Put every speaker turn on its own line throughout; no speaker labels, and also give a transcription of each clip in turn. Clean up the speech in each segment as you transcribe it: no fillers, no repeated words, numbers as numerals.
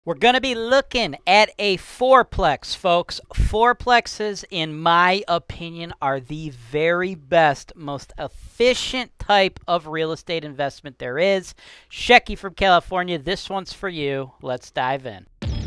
We're going to be looking at a fourplex, folks. Fourplexes, in my opinion, are the very best, most efficient type of real estate investment there is. Shecky from California, this one's for you. Let's dive in.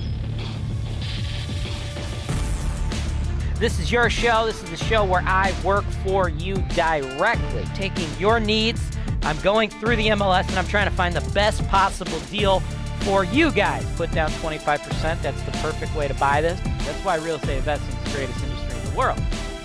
This is your show. This is the show where I work for you directly, taking your needs. I'm going through the MLS and I'm trying to find the best possible deal for you guys. Put down 25%. That's the perfect way to buy this. That's why real estate investing is the greatest industry in the world.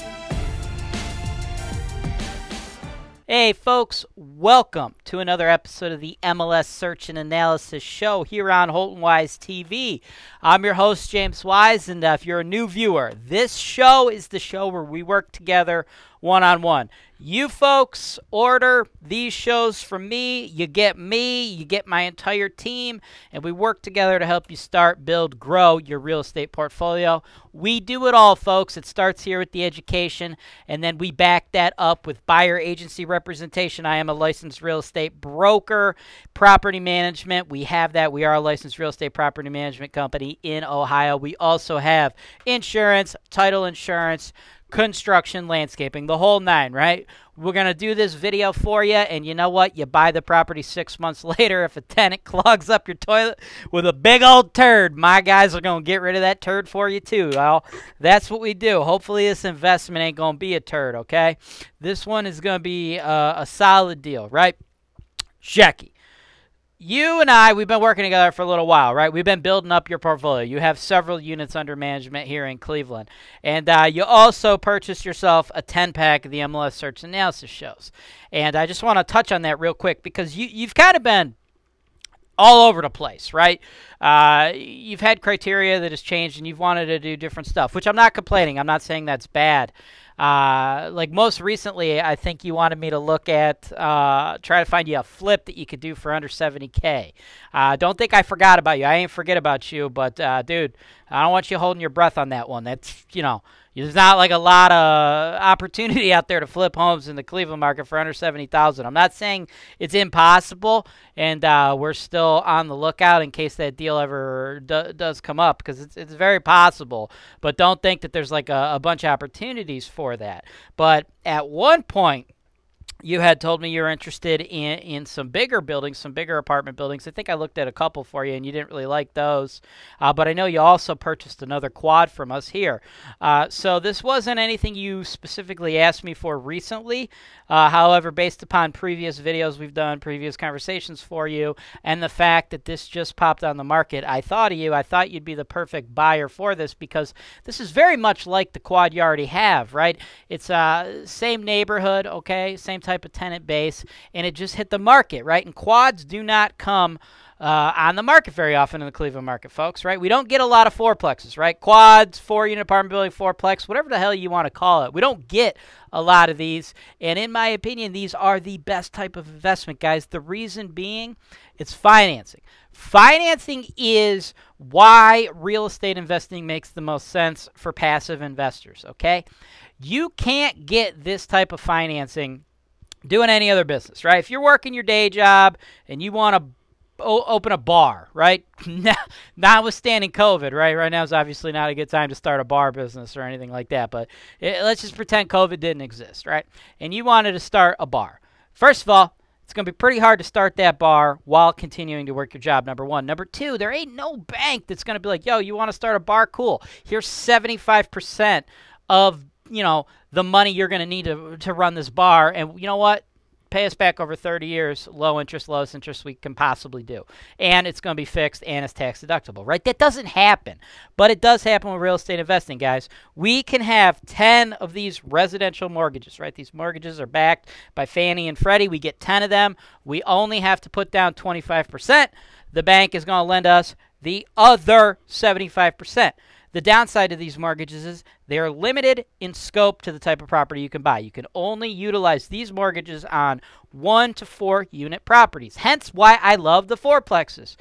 Hey folks, welcome to another episode of the MLS Search and Analysis Show here on HoltonWiseTV. I'm your host, James Wise, and if you're a new viewer, this show is the show where we work together one-on-one. You folks order these shows from me, you get my entire team, and we work together to help you start, build, grow your real estate portfolio. We do it all, folks. It starts here with the education, and then we back that up with buyer agency representation. I am a licensed real estate broker, property management. We have that. We are a licensed real estate property management company in Ohio. We also have insurance, title insurance, construction, landscaping, the whole nine, right? We're going to do this video for you, and you know what? You buy the property 6 months later. If a tenant clogs up your toilet with a big old turd, my guys are going to get rid of that turd for you too. Well, that's what we do. Hopefully this investment ain't going to be a turd, okay? This one is going to be a solid deal, right? Shecky. You and I, we've been working together for a little while, right? We've been building up your portfolio. You have several units under management here in Cleveland. And you also purchased yourself a 10-pack of the MLS Search and Analysis shows. And I just want to touch on that real quick because you've kind of been all over the place, right? You've had criteria that has changed and you've wanted to do different stuff, which I'm not complaining. I'm not saying that's bad. Like most recently, I think you wanted me to look at, try to find you a flip that you could do for under 70K. Don't think I forgot about you. I ain't forget about you, but dude, I don't want you holding your breath on that one. That's, you know, there's not like a lot of opportunity out there to flip homes in the Cleveland market for under 70,000. I'm not saying it's impossible, and we're still on the lookout in case that deal ever does come up, because it's very possible. But don't think that there's like a bunch of opportunities for that. But at one point, you had told me you were interested in some bigger buildings, some bigger apartment buildings. I think I looked at a couple for you, and you didn't really like those. But I know you also purchased another quad from us here. So this wasn't anything you specifically asked me for recently. However, based upon previous videos we've done, previous conversations for you, and the fact that this just popped on the market, I thought of you. I thought you'd be the perfect buyer for this because this is very much like the quad you already have, right? It's same neighborhood, okay, same type of tenant base, and it just hit the market, right? And quads do not come on the market very often in the Cleveland market, folks, right? We don't get a lot of fourplexes, right? Quads, 4-unit apartment building, fourplex, whatever the hell you want to call it. We don't get a lot of these, and in my opinion, these are the best type of investment, guys. The reason being, it's financing. Financing is why real estate investing makes the most sense for passive investors, okay? You can't get this type of financing doing any other business, right? If you're working your day job and you want to open a bar, right? Notwithstanding COVID, right? Right now is obviously not a good time to start a bar business or anything like that, but let's just pretend COVID didn't exist, right? And you wanted to start a bar. First of all, it's going to be pretty hard to start that bar while continuing to work your job, number one. Number two, there ain't no bank that's going to be like, yo, you want to start a bar? Cool. Here's 75% of, you know, the money you're going to need to run this bar. And you know what? Pay us back over 30 years, low interest, lowest interest we can possibly do. And it's going to be fixed and it's tax deductible, right? That doesn't happen, but it does happen with real estate investing, guys. We can have 10 of these residential mortgages, right? These mortgages are backed by Fannie and Freddie. We get 10 of them. We only have to put down 25%. The bank is going to lend us the other 75%. The downside of these mortgages is they are limited in scope to the type of property you can buy. You can only utilize these mortgages on 1 to 4 unit properties. Hence why I love the fourplexes.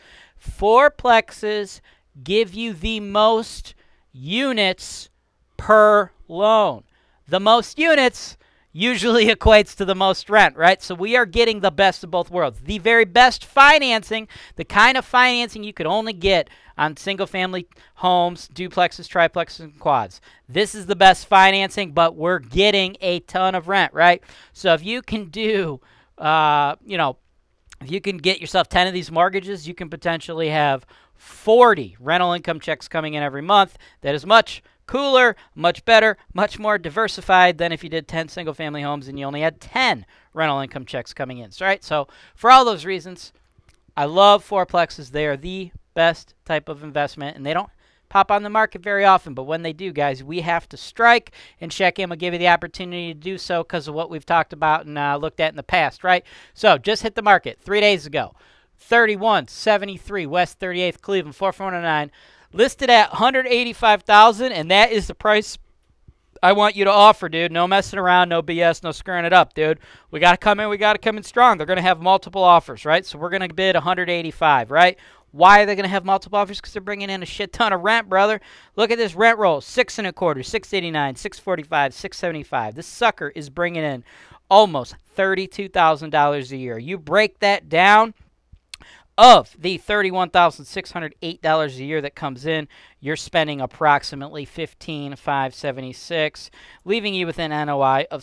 Fourplexes give you the most units per loan. The most units usually equates to the most rent, right? So we are getting the best of both worlds. The very best financing, the kind of financing you could only get on single-family homes, duplexes, triplexes, and quads. This is the best financing, but we're getting a ton of rent, right? So if you can do, if you can get yourself 10 of these mortgages, you can potentially have 40 rental income checks coming in every month. That is much cooler, much better, much more diversified than if you did 10 single-family homes and you only had 10 rental income checks coming in, right? So for all those reasons, I love fourplexes. They are the best type of investment, and they don't pop on the market very often, but when they do, guys, we have to strike, and check in will give you the opportunity to do so because of what we've talked about and looked at in the past, right? So just hit the market 3 days ago. 3173 West 38th Cleveland 4409, listed at $185,000, and that is the price I want you to offer, dude. No messing around, no BS, no screwing it up, dude. We got to come in. We got to come in strong. They're going to have multiple offers, right? So we're going to bid $185,000, right? Why are they going to have multiple offers? Because they're bringing in a shit ton of rent, brother. Look at this rent roll: $6.25, $689, $645, $675. This sucker is bringing in almost $32,000 a year. You break that down. Of the $31,608 a year that comes in, you're spending approximately $15,576, leaving you with an NOI of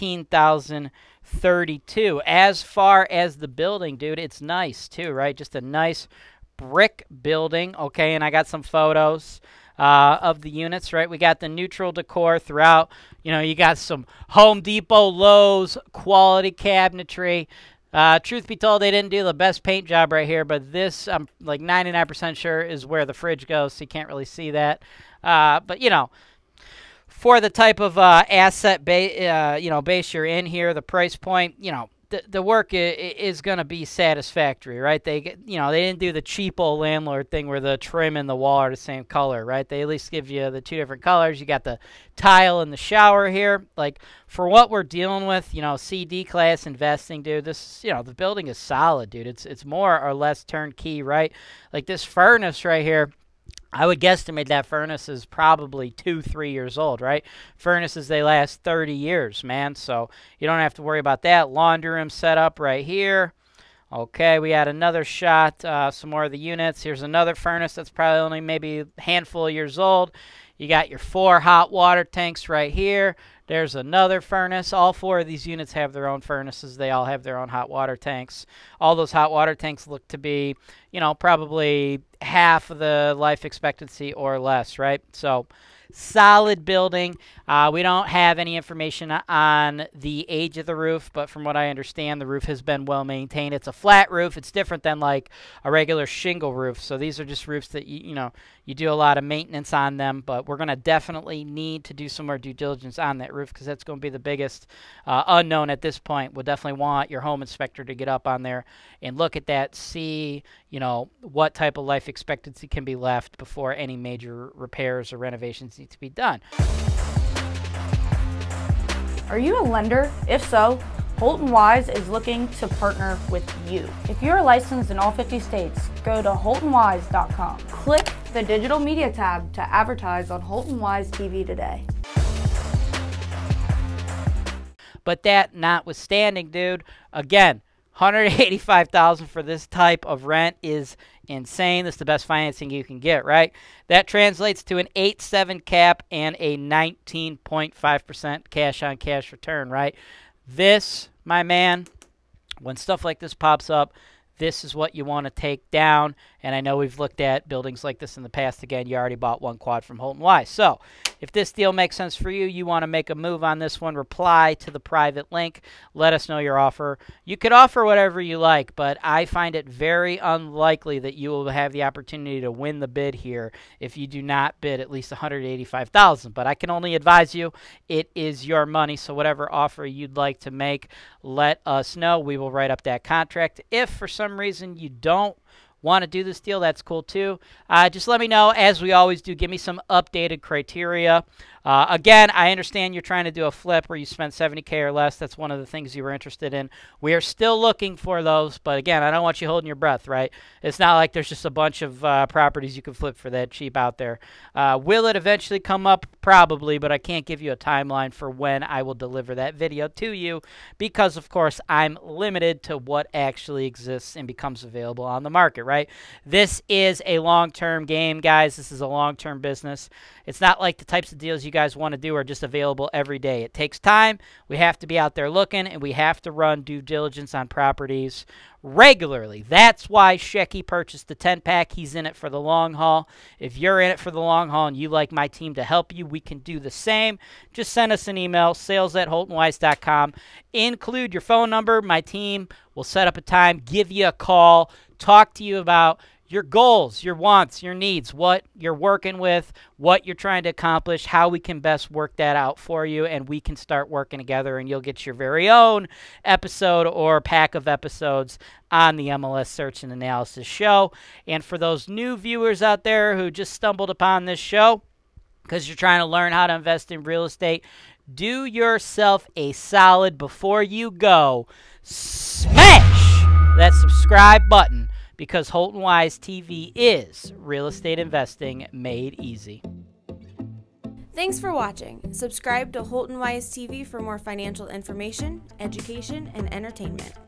$16,032. As far as the building, dude, it's nice too, right? Just a nice brick building, okay? And I got some photos of the units, right? We got the neutral decor throughout. You know, you got some Home Depot, Lowe's quality cabinetry. Truth be told, they didn't do the best paint job right here, but this, I'm like 99% sure, is where the fridge goes, so you can't really see that. But, you know, for the type of asset base you're in here, the price point, you know, the work is going to be satisfactory, right? They didn't do the cheapo landlord thing where the trim and the wall are the same color, right? They at least give you the two different colors. You got the tile in the shower here. Like, for what we're dealing with, you know, CD class investing, dude, this, you know, the building is solid, dude. It's more or less turnkey, right? Like this furnace right here, I would guesstimate that furnace is probably 2-3 years old, right? Furnaces, they last 30 years, man. So you don't have to worry about that. Laundry room set up right here. Okay, we had another shot, some more of the units. Here's another furnace that's probably only maybe a handful of years old. You got your 4 hot water tanks right here. There's another furnace. All 4 of these units have their own furnaces. They all have their own hot water tanks. All those hot water tanks look to be, you know, probably half of the life expectancy or less, right? So solid building. We don't have any information on the age of the roof, but from what I understand, the roof has been well maintained. It's a flat roof. It's different than like a regular shingle roof. So these are just roofs that you do a lot of maintenance on them, but we're going to definitely need to do some more due diligence on that roof because that's going to be the biggest unknown at this point. We'll definitely want your home inspector to get up on there and look at that, see, you know, what type of life expectancy can be left before any major repairs or renovations need to be done.
Are you a lender? If so, HoltonWise is looking to partner with you. If you're licensed in all 50 states, go to HoltonWise.com. Click the digital media tab to advertise on HoltonWiseTV today.
But that notwithstanding, dude, again, $185,000 for this type of rent is insane. This is the best financing you can get, right? That translates to an 8.7 cap and a 19.5% cash-on-cash return, right? This, my man, when stuff like this pops up, this is what you want to take down. And I know we've looked at buildings like this in the past. Again, you already bought one quad from Holton-Wise. So if this deal makes sense for you, you want to make a move on this one, reply to the private link. Let us know your offer. You could offer whatever you like, but I find it very unlikely that you will have the opportunity to win the bid here if you do not bid at least $185,000. But I can only advise you, it is your money. So whatever offer you'd like to make, let us know. We will write up that contract. If for some reason you don't want to do this deal, that's cool too. Just let me know. As we always do, give me some updated criteria Again, I understand you're trying to do a flip where you spend $70K or less. That's one of the things you were interested in. We are still looking for those, but again, I don't want you holding your breath, right? It's not like there's just a bunch of properties you can flip for that cheap out there. Will it eventually come up? Probably, but I can't give you a timeline for when I will deliver that video to you because, of course, I'm limited to what actually exists and becomes available on the market, right? This is a long-term game, guys. This is a long-term business. It's not like the types of deals you guys want to do are just available every day. It takes time. We have to be out there looking, and we have to run due diligence on properties regularly. That's why Shecky purchased the 10-pack. He's in it for the long haul. If you're in it for the long haul and you like my team to help you, we can do the same. Just send us an email, sales@HoltonWise.com. Include your phone number. My team will set up a time, give you a call, talk to you about your goals, your wants, your needs, what you're working with, what you're trying to accomplish, how we can best work that out for you, and we can start working together, and you'll get your very own episode or pack of episodes on the MLS Search and Analysis Show. And for those new viewers out there who just stumbled upon this show because you're trying to learn how to invest in real estate, do yourself a solid before you go. Smash that subscribe button, because HoltonWise TV is real estate investing made easy.
Thanks for watching. Subscribe to HoltonWise TV for more financial information, education, and entertainment.